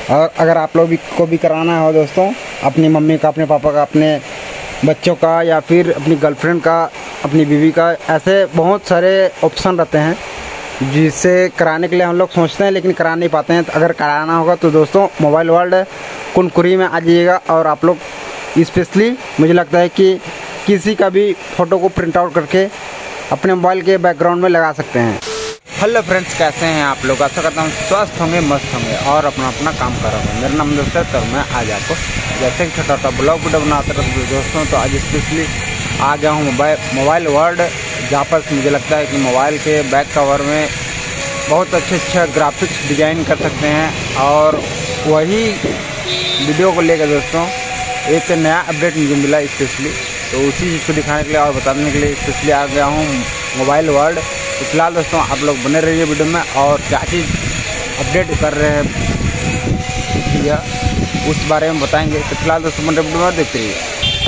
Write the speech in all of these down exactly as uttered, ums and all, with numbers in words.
और अगर आप लोग भी को भी कराना हो दोस्तों, अपनी मम्मी का, अपने पापा का, अपने बच्चों का, या फिर अपनी गर्लफ्रेंड का, अपनी बीवी का, ऐसे बहुत सारे ऑप्शन रहते हैं जिससे कराने के लिए हम लोग सोचते हैं लेकिन करा नहीं पाते हैं। तो अगर कराना होगा तो दोस्तों मोबाइल वर्ल्ड कुनकुरी में आ जाइएगा। और आप लोग स्पेशली मुझे लगता है कि किसी का भी फ़ोटो को प्रिंट आउट करके अपने मोबाइल के बैकग्राउंड में लगा सकते हैं। हेलो फ्रेंड्स, कैसे हैं आप लोग? आशा करता हूँ स्वस्थ होंगे, मस्त होंगे और अपना अपना काम कर रहे होंगे। मेरा नाम दोस्त है, तो मैं आज आपको जैसे कि छोटा छोटा ब्लॉग वीडियो बनाते रहते हैं दोस्तों, तो आज स्पेशली आ गया हूँ मोबाइल मोबाइल वर्ल्ड, जहाँ पर मुझे लगता है कि मोबाइल के बैक कवर में बहुत अच्छे अच्छे ग्राफिक्स डिजाइन कर सकते हैं। और वही वीडियो को लेकर दोस्तों एक नया अपडेट मुझे मिला स्पेशली, तो उसी चीज़ को दिखाने के लिए और बताने के लिए स्पेशली आ गया हूँ मोबाइल वर्ल्ड। तो फिलहाल दोस्तों आप लोग बने रहिए वीडियो में, और क्या चीज़ अपडेट कर रहे हैं भैया उस बारे में बताएंगे। तो फिलहाल दोस्तों बने वीडियो में देखते रहिए।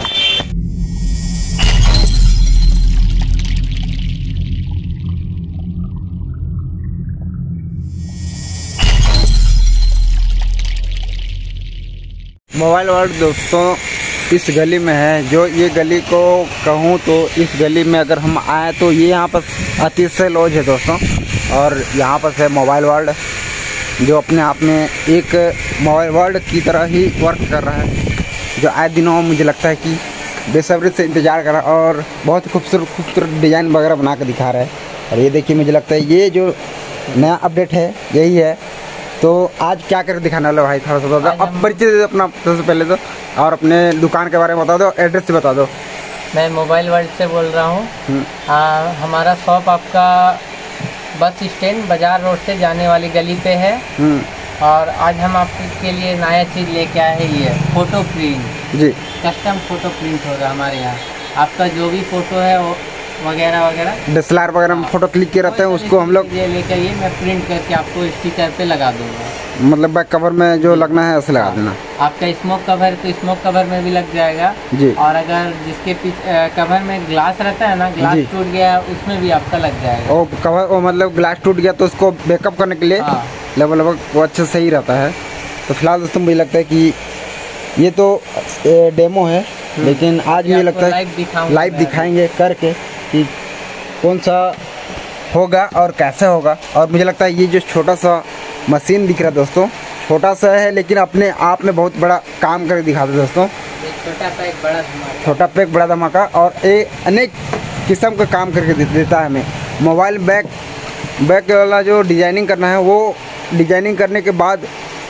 मोबाइल वर्ल्ड दोस्तों इस गली में है, जो ये गली को कहूँ तो इस गली में अगर हम आए तो ये यहाँ पर अतिशय लॉज है दोस्तों। और यहाँ पर है मोबाइल वर्ल्ड, जो अपने आप में एक मोबाइल वर्ल्ड की तरह ही वर्क कर रहा है, जो आए दिनों मुझे लगता है कि बेसब्री से इंतज़ार कर रहा है और बहुत खूबसूरत खूबसूरत डिज़ाइन वगैरह बना कर दिखा रहा है। और ये देखिए, मुझे लगता है ये जो नया अपडेट है यही है। तो आज क्या कर दिखाने वाले भाई, थोड़ा सा बता दो। अब परिचय दे दो अपना सबसे पहले तो, और अपने दुकान के बारे में बता दो, एड्रेस से बता दो। मैं मोबाइल वर्ल्ड से बोल रहा हूँ। हमारा शॉप आपका बस स्टैंड बाजार रोड से जाने वाली गली पे है। और आज हम आपके लिए नया चीज़ लेके आए हैं, ये फोटो प्रिंट जी, कस्टम फोटो प्रिंट होगा हमारे यहाँ। आपका जो भी फोटो है वो वगैरह वगैरह डीएसएलआर वगैरह में फोटो क्लिक किए रहते हैं, उसको हम लोग ये लेकर ये मैं प्रिंट करके आपको स्टिकर पे लगा दूंगा। मतलब बैक कवर में जो लगना है ऐसे लगा देना। आपका स्मोक कवर तो स्मोक कवर में भी लग जाएगा जी। और अगर जिसके पीछे कवर में ग्लास रहता है ना, ग्लास टूट गया उसमें भी आपका लग जाएगा। ओ कवर ओ मतलब ग्लास टूट गया तो उसको बैकअप करने के लिए लगभग लगभग वो अच्छे सही रहता है। तो फिलहाल दोस्तों मुझे लगता है कि ये तो डेमो है, लेकिन आज मुझे लगता है लाइव दिखाएंगे करके कि कौन सा होगा और कैसे होगा। और मुझे लगता है ये जो छोटा सा मशीन दिख रहा है दोस्तों, छोटा सा है लेकिन अपने आप में बहुत बड़ा काम करके दिखाता है दोस्तों। छोटा पे एक बड़ा धमाका, छोटा पे एक बड़ा धमाका, और ये अनेक किस्म का काम करके देता है हमें। मोबाइल बैक बैक वाला जो डिजाइनिंग करना है वो डिजाइनिंग करने के बाद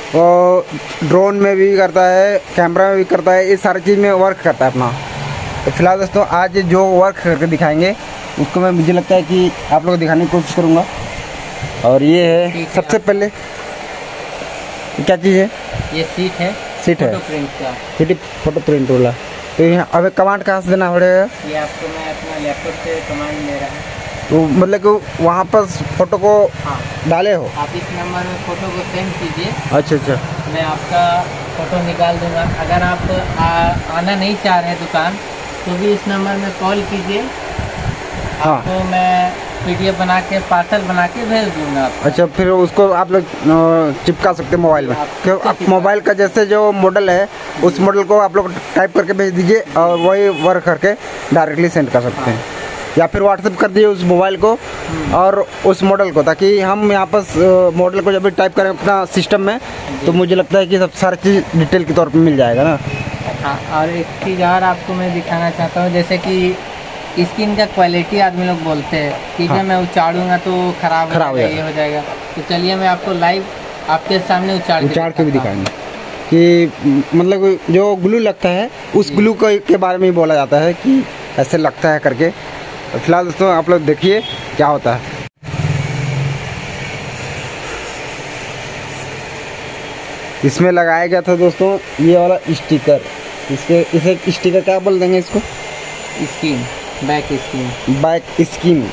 ड्रोन में भी करता है, कैमरा में भी करता है, ये सारी चीज़ में वर्क करता है अपना। तो फिलहाल दोस्तों आज जो वर्क करके दिखाएंगे उसको मैं मुझे लगता है कि आप लोग दिखाने की कोशिश करूँगा। और ये है सबसे पहले क्या चीज़ है, ये सीट है, सीट है फोटो प्रिंट का, सीट फोटो प्रिंट वाला। तो यहाँ अब कमांड कहाँ से देना पड़ेगा? ये आपको मैं अपना लैपटॉप से कमांड दे रहा हूँ। तो मतलब कि वहाँ पर फोटो को हाँ डाले हो, आप इस नंबर में फ़ोटो को सेंड कीजिए। अच्छा अच्छा, मैं आपका फ़ोटो निकाल दूंगा। अगर आप आ, आना नहीं चाह रहे हैं दुकान तो भी इस नंबर में कॉल कीजिए। हाँ। आपको मैं पीडीएफ बना के पार्सल बना के भेज दूंगा। अच्छा, फिर उसको आप लोग चिपका सकते हैं मोबाइल में। क्यों आप मोबाइल का जैसे जो मॉडल है उस मॉडल को आप लोग टाइप करके भेज दीजिए और वही वर्क करके डायरेक्टली सेंड कर सकते हैं। या फिर व्हाट्सएप कर दीजिए उस मोबाइल को और उस मॉडल को, ताकि हम यहाँ पर मॉडल को जब भी टाइप करें अपना सिस्टम में तो मुझे लगता है कि सब सारी चीज़ डिटेल के तौर पे मिल जाएगा ना। हाँ, और एक चीज़ और आपको मैं दिखाना चाहता हूँ, जैसे कि स्किन का क्वालिटी आदमी लोग बोलते हैं कि हाँ। मैं उचाड़ूंगा तो खराब खराब हो जाएगा, ये हो जाएगा। तो चलिए मैं आपको लाइव आपके सामने उचाड़ उचाड़ के भी दिखाएंगे कि मतलब जो ग्लू लगता है उस ग्लू के बारे में बोला जाता है कि ऐसे लगता है करके। फिलहाल दोस्तों आप लोग देखिए क्या होता है। इसमें लगाया गया था दोस्तों ये वाला स्टिकर, इसके इसे स्टिकर क्या बोल देंगे इसको? Skin, back skin, back skin.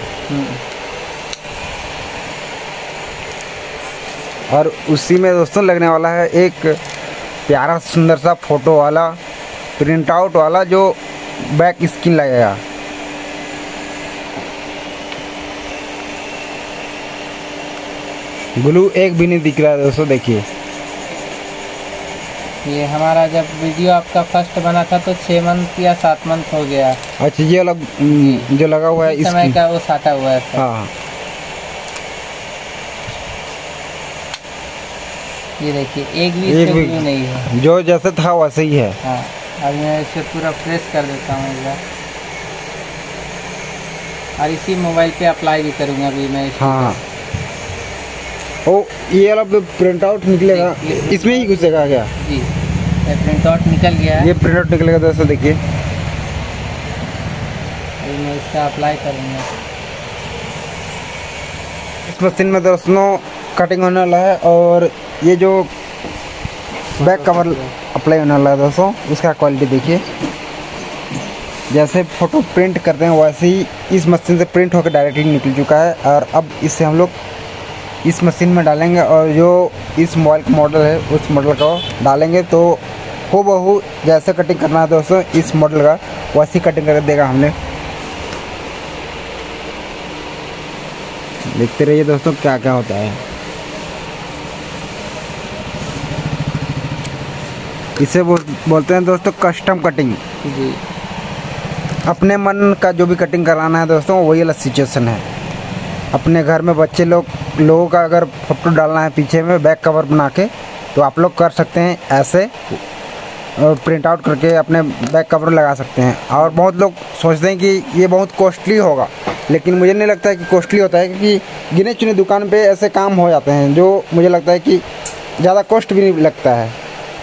और उसी में दोस्तों लगने वाला है एक प्यारा सुंदर सा फोटो वाला प्रिंट आउट वाला जो बैक स्किन लगेगा। ग्लू एक भी नहीं दिख रहा है दोस्तों, देखिए ये हमारा जब वीडियो आपका फर्स्ट बना था तो छः मंथ या सात मंथ हो गया। अच्छा, ये अलग जो लगा हुआ है इस समय का वो साटा हुआ है। हाँ, ये देखिए एक भी इसमें ग्लू नहीं है, जो जैसे था वैसे ही है। हाँ, अब मैं इसे पूरा प्रेस कर देता हूँ एक बार, और इसी मोबाइल पे अप्लाई भी करूँगा अभी मैं। हाँ, ओ ये वाला प्रिंट आउट निकलेगा, इसमें ही घुसेगा क्या? जी, ये प्रिंट आउट निकल गया है। ये प्रिंट आउट निकलेगा दोस्तों, देखिए अभी मैं इसका अप्लाई करूँगा। इस मशीन में दोस्तों कटिंग होने वाला है, और ये जो बैक कवर अप्लाई होने वाला है दोस्तों, इसका क्वालिटी देखिए। जैसे फोटो प्रिंट करते हैं वैसे ही इस मशीन से प्रिंट होकर डायरेक्टली निकल चुका है, और अब इसे हम लोग इस मशीन में डालेंगे, और जो इस मोबाइल का मॉडल है उस मॉडल को डालेंगे तो हो बहू जैसे कटिंग करना है दोस्तों इस मॉडल का वैसी कटिंग कर देगा हमने। देखते रहिए दोस्तों क्या क्या होता है। इसे बोल, बोलते हैं दोस्तों कस्टम कटिंग। जी, अपने मन का जो भी कटिंग कराना है दोस्तों वही वाला सिचुएशन है। अपने घर में बच्चे लोग लोगों का अगर फोटो डालना है पीछे में बैक कवर बना के, तो आप लोग कर सकते हैं ऐसे, प्रिंट आउट करके अपने बैक कवर लगा सकते हैं। और बहुत लोग सोचते हैं कि ये बहुत कॉस्टली होगा, लेकिन मुझे नहीं लगता है कि कॉस्टली होता है, क्योंकि गिने चुने दुकान पे ऐसे काम हो जाते हैं जो मुझे लगता है कि ज़्यादा कॉस्ट भी नहीं लगता है।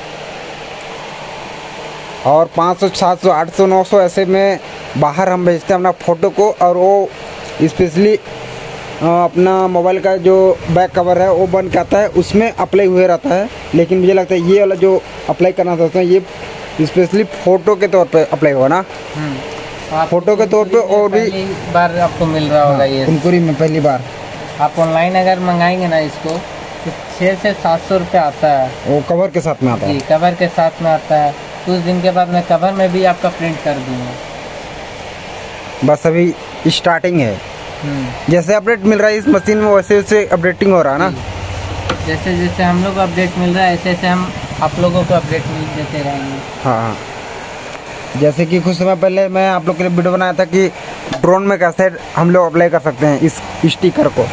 और पाँच सौ, सात सौ, आठ सौ, नौ सौ ऐसे में बाहर हम भेजते हैं अपना फ़ोटो को, और वो स्पेशली अपना मोबाइल का जो बैक कवर है वो बन के आता है, उसमें अप्लाई हुए रहता है। लेकिन मुझे लगता है ये वाला जो अप्लाई करना चाहते हैं ये स्पेशली फ़ोटो के तौर पे अप्लाई होगा ना, फ़ोटो के तौर पे। और भी बार आपको मिल रहा होगा ये कुनकुरी में पहली बार। आप ऑनलाइन अगर मंगाएंगे ना इसको तो छः से सात सौ रुपये आता है, वो कवर के साथ में आता है। जी, कवर के साथ में आता है। कुछ दिन के बाद मैं कवर में भी आपका प्रिंट कर दूँगा। बस अभी स्टार्टिंग है, जैसे अपडेट मिल रहा है इस मशीन में वैसे वैसे अपडेटिंग हो रहा है ना। जैसे जैसे हम लोग को अपडेट मिल रहा है ऐसे ऐसे हम आप लोगों को अपडेट मिल देते रहेंगे। हाँ, जैसे कि कुछ समय पहले मैं आप लोग के लिए वीडियो बनाया था कि ड्रोन में कैसे हम लोग अप्लाई कर सकते हैं इस स्टिकर को।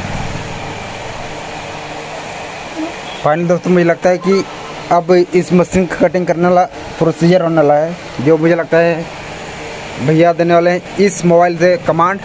फाइनली दोस्तों मुझे लगता है कि अब इस मशीन का कटिंग करने वाला प्रोसीजर होने वाला है, जो मुझे लगता है भैया देने वाले हैं इस मोबाइल से कमांड।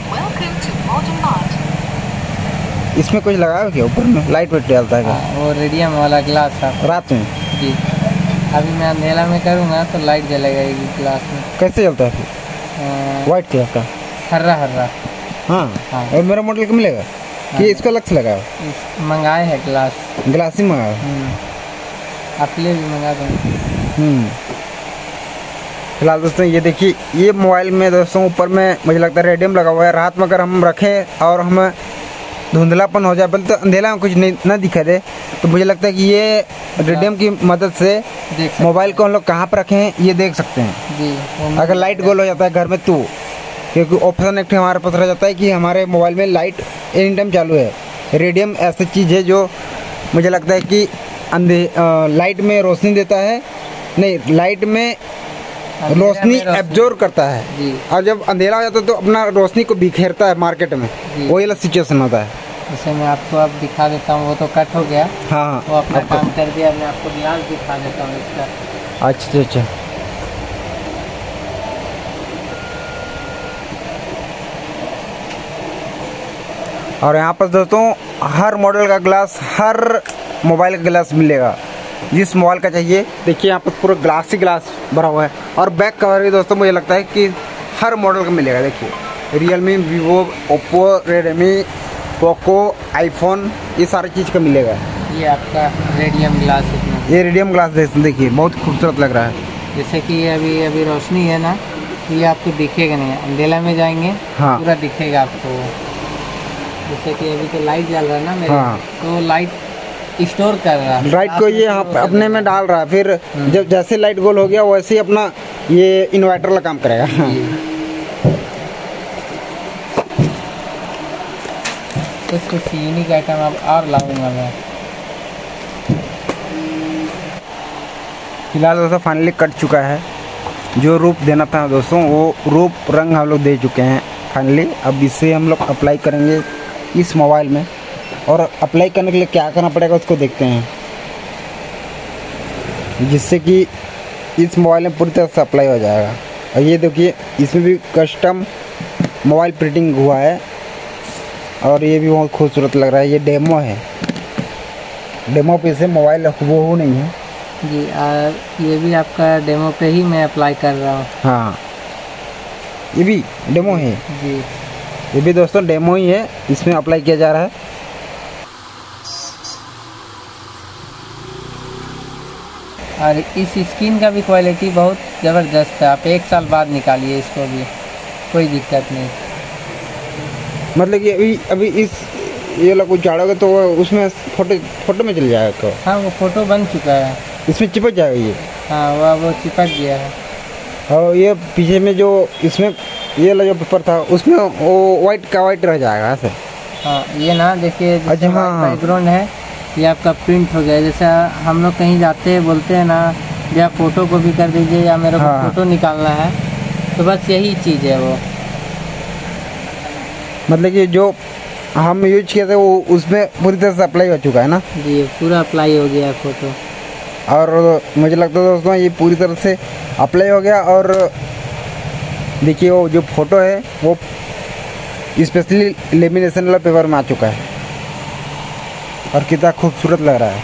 इसमें कुछ लगाया हो क्या ऊपर में? लाइट वेट डालता है क्या? वो रेडियम वाला ग्लास है रात में। जी, अभी मैं अंधेरा में करूँगा तो लाइट जलेगा ये ग्लास में। कैसे जलता है फिर? वाइट कलर का हर्रा हर्रा। हाँ, हाँ। और मेरा मॉडल का मिलेगा कि इसको अलग से लगाया? मंगाए है ग्लास, ग्लास ही मंगाया। आप ले भी मंगा देंगे। फिलहाल दोस्तों ये देखिए, ये मोबाइल में दोस्तों ऊपर में मुझे लगता है रेडियम लगा हुआ है। रात में अगर हम रखें और हमें धुंधलापन हो जाए, बल्कि तो अंधेरा में कुछ नहीं ना दिखा दे, तो मुझे लगता है कि ये रेडियम की मदद से मोबाइल को हम लोग कहाँ पर रखें ये देख सकते हैं जी। अगर लाइट गोल हो जाता है घर में तो, क्योंकि ऑप्शन एक हमारे पास रह जाता है कि हमारे मोबाइल में लाइट एनी टाइम चालू है। रेडियम ऐसी चीज़ है जो मुझे लगता है कि अंधे लाइट में रोशनी देता है, नहीं लाइट में रोशनी एब्जॉर्ब करता है जी। और जब अंधेरा हो जाता है तो अपना रोशनी को बिखेरता है मार्केट में, वही वाला सिचुएशन होता है। जैसे मैं आपको अब दिखा देता हूँ, वो तो कट हो गया। हाँ, वो अपना काम कर दिया। मैं आपको ग्लास दिखा देता हूँ इसका। अच्छा अच्छा, और यहाँ पर दोस्तों हर मॉडल का ग्लास, हर मोबाइल का ग्लास मिलेगा जिस मोबाइल का चाहिए। देखिए यहाँ पर पूरा ग्लास ही ग्लास भरा हुआ है, और बैक कवर भी दोस्तों मुझे लगता है कि हर मॉडल का मिलेगा। देखिए Realme, Vivo, Oppo, Redmi, Poco, iPhone, ये सारी चीज़ का मिलेगा। ये आपका रेडियम ग्लास है, ये रेडियम ग्लास देखिए बहुत खूबसूरत लग रहा है। जैसे कि अभी अभी रोशनी है ना, ये आपको दिखेगा नहीं, अंधेरा में जाएंगे हाँ, पूरा दिखेगा आपको। जैसे कि अभी तो लाइट जल रहा है ना मेरे, हाँ, तो लाइट स्टोर कर रहा है लाइट को, ये यहाँ अपने में डाल रहा है। फिर जब जैसे लाइट गोल हो गया वैसे ही अपना ये इन्वर्टर का काम करेगा। कुछ कुछ यूनिक आइटम अब और लाऊंगा मैं। फिलहाल दोस्तों फाइनली कट चुका है। जो रूप देना था दोस्तों वो रूप रंग हम लोग दे चुके हैं फाइनली। अब इसे हम लोग अप्लाई करेंगे इस मोबाइल में, और अप्लाई करने के लिए क्या करना पड़ेगा उसको देखते हैं, जिससे कि इस मोबाइल में पूरी तरह से अप्लाई हो जाएगा। और ये देखिए इसमें भी कस्टम मोबाइल प्रिंटिंग हुआ है, और ये भी बहुत खूबसूरत लग रहा है। ये डेमो है, डेमो पे से मोबाइल वो नहीं है जी। आ, ये भी आपका डेमो पे ही मैं अप्लाई कर रहा हूँ। हाँ, ये भी डेमो है जी। ये भी दोस्तों डेमो ही है, इसमें अप्लाई किया जा रहा है। और इस स्क्रीन का भी क्वालिटी बहुत ज़बरदस्त है। आप एक साल बाद निकालिए इसको भी, कोई दिक्कत नहीं। मतलब कि अभी अभी इस ये वाला कुछ झाड़ोगे तो उसमें फोटो फोटो में चल जाएगा तो? हाँ, वो फोटो बन चुका है, इसमें चिपक जाएगा ये? हाँ, वह वो चिपक गया है। और ये पीछे में जो इसमें ये वाला जो पेपर था उसमें वो वाइट का वाइट रह जाएगा ऐसे? हाँ, ये ना देखिए, जैसे हाँ, बैकग्राउंड है ये आपका प्रिंट हो गया। जैसे हम लोग कहीं जाते हैं बोलते हैं ना या फ़ोटो को भी कर दीजिए या मेरे को हाँ। फ़ोटो निकालना है, तो बस यही चीज़ है वो। मतलब कि जो हम यूज किए थे वो उसमें पूरी तरह से अप्लाई हो चुका है ना? जी, पूरा अप्लाई हो गया है फ़ोटो। और मुझे लगता है दोस्तों ये पूरी तरह से अप्लाई हो गया। और देखिए वो जो फ़ोटो है वो स्पेशली लेमिनेशन वाला पेपर में आ चुका है, और कितना खूबसूरत लग रहा है।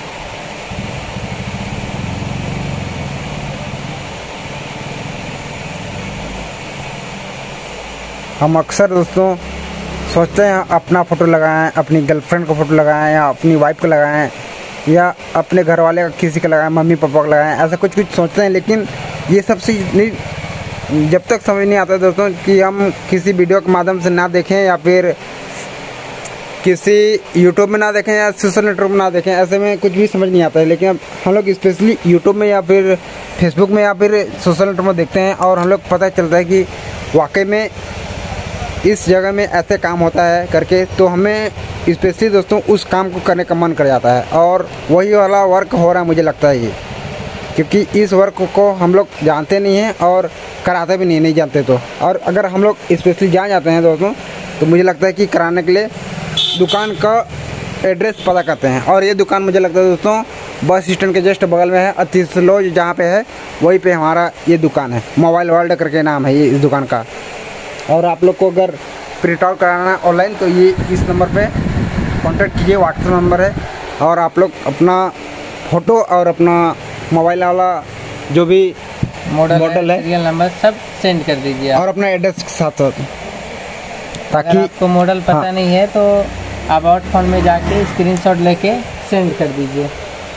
हम अक्सर दोस्तों सोचते हैं अपना फ़ोटो लगाएं, अपनी गर्लफ्रेंड का फ़ोटो लगाएं, या अपनी वाइफ का लगाएं, या अपने घर वाले का किसी का लगाएं, मम्मी पापा का लगाएं, ऐसा कुछ कुछ सोचते हैं। लेकिन ये सब चीज़ नहीं, जब तक समझ नहीं आता दोस्तों कि हम किसी वीडियो के माध्यम से ना देखें, या फिर किसी यूट्यूब में ना देखें, या सोशल नेटवर्क में ना देखें, ऐसे में कुछ भी समझ नहीं आता है। लेकिन अब हम लोग स्पेशली यूट्यूब में या फिर फेसबुक में या फिर सोशल नेटवर्क में देखते हैं, और हम लोग पता चलता है कि वाकई में इस जगह में ऐसे काम होता है करके, तो हमें स्पेशली दोस्तों उस काम को करने का मन कर जाता है। और वही वाला वर्क हो रहा है मुझे लगता है ये, क्योंकि इस वर्क को हम लोग जानते नहीं हैं और कराते भी नहीं नहीं जानते तो। और अगर हम लोग स्पेशली जान जाते हैं दोस्तों, तो मुझे लगता है कि कराने के लिए दुकान का एड्रेस पता करते हैं। और ये दुकान मुझे लगता है दोस्तों बस स्टैंड के जस्ट बगल में है, अतीश लॉज जहाँ पे है वहीं पे हमारा ये दुकान है। मोबाइल वर्ल्ड करके नाम है ये इस दुकान का। और आप लोग को अगर प्रिंट आउट कराना है ऑनलाइन तो ये इस नंबर पे कांटेक्ट कीजिए, व्हाट्सएप नंबर है। और आप लोग अपना फ़ोटो और अपना मोबाइल वाला जो भी मॉडल मॉडल है, सीरियल नंबर सब सेंड कर दीजिए, और अपना एड्रेस के साथ साथ, ताकि आपको मॉडल पता हाँ। नहीं है तो अबाउट फोन में जाके स्क्रीनशॉट लेके सेंड कर दीजिए।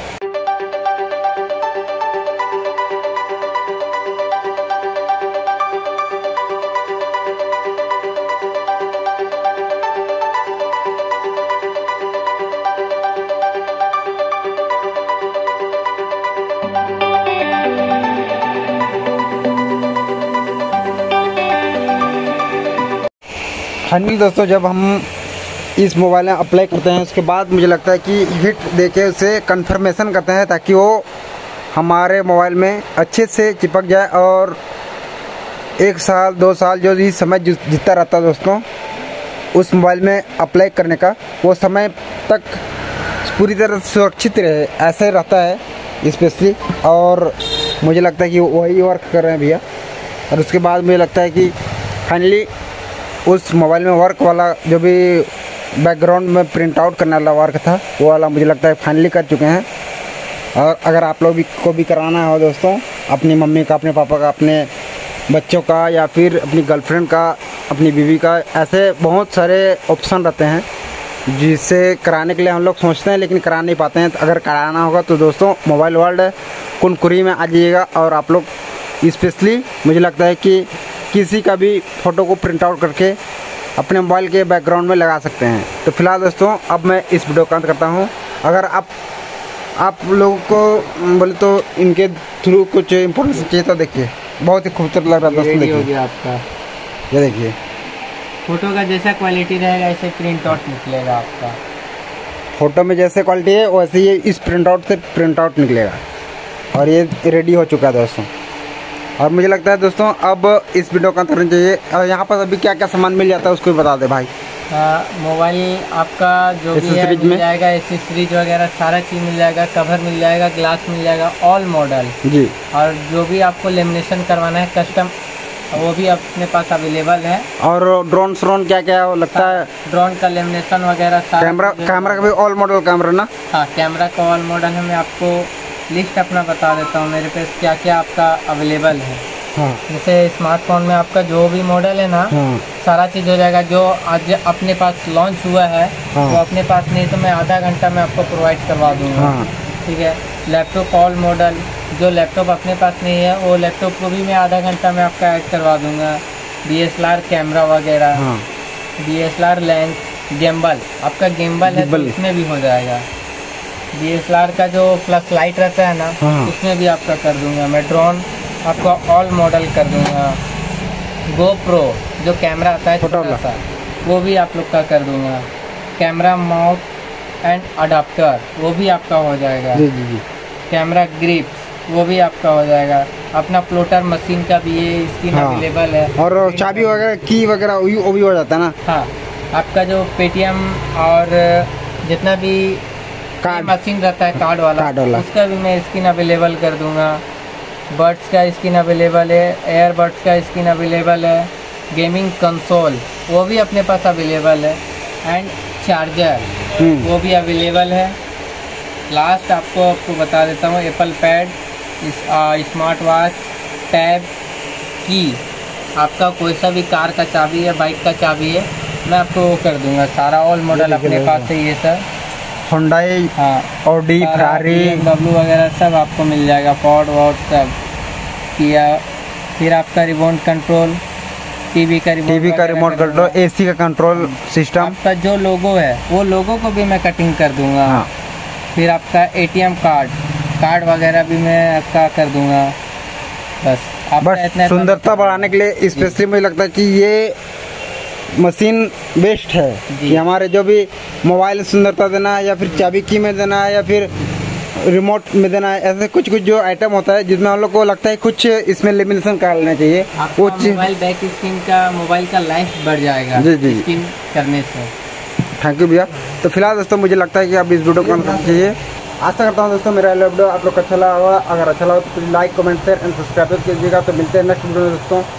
फाइनली दोस्तों जब हम इस मोबाइल में अप्लाई करते हैं उसके बाद मुझे लगता है कि हिट देके उसे कंफर्मेशन करते हैं, ताकि वो हमारे मोबाइल में अच्छे से चिपक जाए। और एक साल दो साल जो भी समय जितना रहता है दोस्तों उस मोबाइल में अप्लाई करने का, वो समय तक पूरी तरह से सुरक्षित रहे, ऐसे रहता है स्पेशली। और मुझे लगता है कि वही वर्क कर रहे हैं भैया। और उसके बाद मुझे लगता है कि फाइनली उस मोबाइल में वर्क वाला जो भी बैकग्राउंड में प्रिंट आउट करने वाला वर्क था वो वाला मुझे लगता है फाइनली कर चुके हैं। और अगर आप लोग भी को भी कराना हो दोस्तों, अपनी मम्मी का, अपने पापा का, अपने बच्चों का, या फिर अपनी गर्लफ्रेंड का, अपनी बीवी का, ऐसे बहुत सारे ऑप्शन रहते हैं जिससे कराने के लिए हम लोग सोचते हैं लेकिन करा नहीं पाते हैं। तो अगर कराना होगा तो दोस्तों मोबाइल वर्ल्ड कुनकुरी में आ जाइएगा। और आप लोग स्पेशली मुझे लगता है कि किसी का भी फ़ोटो को प्रिंट आउट करके अपने मोबाइल के बैकग्राउंड में लगा सकते हैं। तो फिलहाल दोस्तों अब मैं इस वीडियो का अंत करता हूँ। अगर आप आप लोगों को बोले तो इनके थ्रू कुछ इम्पोर्टेंस चाहिए तो देखिए, बहुत ही खूबसूरत लग रहा है दोस्तों। देखिए हो गया आपका, ये देखिए फोटो का जैसा क्वालिटी रहेगा ऐसे प्रिंट आउट निकलेगा आपका। फ़ोटो में जैसे क्वालिटी है वैसे ही इस प्रिंट आउट से प्रिंट आउट निकलेगा। और ये रेडी हो चुका है दोस्तों। और मुझे लगता है दोस्तों अब इस वीडियो का अंत करना चाहिए। और यहाँ पर अभी क्या क्या सामान मिल जाता है उसको भी बता दे भाई। मोबाइल आपका जो भी है मिल जाएगा, एसेसरीज वगैरह सारा चीज़ मिल जाएगा, कवर मिल जाएगा, ग्लास मिल जाएगा, ऑल मॉडल जी। और जो भी आपको लेमिनेशन करवाना है कस्टम, वो भी अपने पास अवेलेबल है। और ड्रोन श्रोन क्या क्या लगता है? ड्रोन का लेमिनेशन वगैरह, कैमरा कैमरा का भी ऑल मॉडल कैमरा ना? हाँ, कैमरा का ऑल मॉडल है। मैं आपको लिस्ट अपना बता देता हूँ मेरे पास क्या क्या आपका अवेलेबल है। हाँ। जैसे स्मार्टफोन में आपका जो भी मॉडल है ना, हाँ। सारा चीज़ हो जाएगा। जो आज अपने पास लॉन्च हुआ है हाँ। वो अपने पास नहीं तो मैं आधा घंटा में आपको प्रोवाइड करवा दूँगा। हाँ। ठीक है। लैपटॉप ऑल मॉडल, जो लैपटॉप अपने पास नहीं है वो लैपटॉप को भी मैं आधा घंटा में आपका ऐड करवा दूँगा। D S L R camera वगैरह, हाँ। D S L R lens, gimbal, आपका गिम्बल है तो उसमें भी हो जाएगा। डी एस एल आर का जो फ्लैश लाइट रहता है ना, हाँ। उसमें भी आपका कर दूंगा मैं। ड्रोन आपका ऑल मॉडल कर दूंगा। गोप्रो जो कैमरा आता है छोटा सा, वो भी आप लोग का कर दूंगा। कैमरा माउंट एंड अडाप्टर वो भी आपका हो जाएगा। जी जी जी। कैमरा ग्रिप वो भी आपका हो जाएगा। अपना प्लोटर मशीन का भी ये स्क्रीन हाँ। अवेलेबल है। और चाबी वगैरह की वगैरह वो भी हो जाता है ना? हाँ, आपका जो पेटीएम और जितना भी कार्ड मशीन रहता है कार्ड वाला, कार्ड वाला उसका भी मैं स्क्रीन अवेलेबल कर दूंगा। बड्स का स्क्रीन अवेलेबल है, एयरबड्स का स्क्रीन अवेलेबल है, गेमिंग कंसोल वो भी अपने पास अवेलेबल है, एंड चार्जर वो भी अवेलेबल है। लास्ट आपको आपको बता देता हूँ, Apple pad, smart watch, tab की, आपका कोई सा भी कार का चाबी है, बाइक का चाबी है, मैं आपको वो कर दूंगा। सारा ऑल मॉडल अपने पास है ये सर। हुंडई, हाँ, ऑडी, फेरारी, डब्ल्यू वगैरह सब आपको मिल जाएगा। फोर्ड वोर्ड सब किया। फिर आपका रिमोट कंट्रोल, टीवी का रिमोट टीवी का रिमोट कंट्रोल, एसी का कंट्रोल सिस्टम, आपका जो लोगो है वो लोगो को भी मैं कटिंग कर दूंगा। हाँ। फिर आपका एटीएम कार्ड कार्ड वगैरह भी मैं आपका कर दूंगा। बस बस इतना सुंदरता बढ़ाने के लिए स्पेशली मुझे लगता है कि ये मशीन बेस्ट है कि हमारे जो भी मोबाइल सुंदरता देना है, या फिर चाबी की में देना है, या फिर रिमोट में देना है, ऐसे कुछ कुछ जो आइटम होता है जिसमें हम लोग को लगता है कुछ इसमें लेमिनेशन कर लेना चाहिए। वो मोबाइल बैक स्क्रीन का मोबाइल का लाइफ बढ़ जाएगा जी जी स्क्रीन करने से। थैंक यू भैया। तो फिलहाल दोस्तों मुझे लगता है कि आप इस वीडियो को करना चाहिए। आशा करता हूँ दोस्तों मेरा वीडियो आप लोग को अच्छा लगा होगा। अगर अच्छा लगा तो like comment share and subscribe कीजिएगा। तो मिलते हैं नेक्स्ट वीडियो में दोस्तों।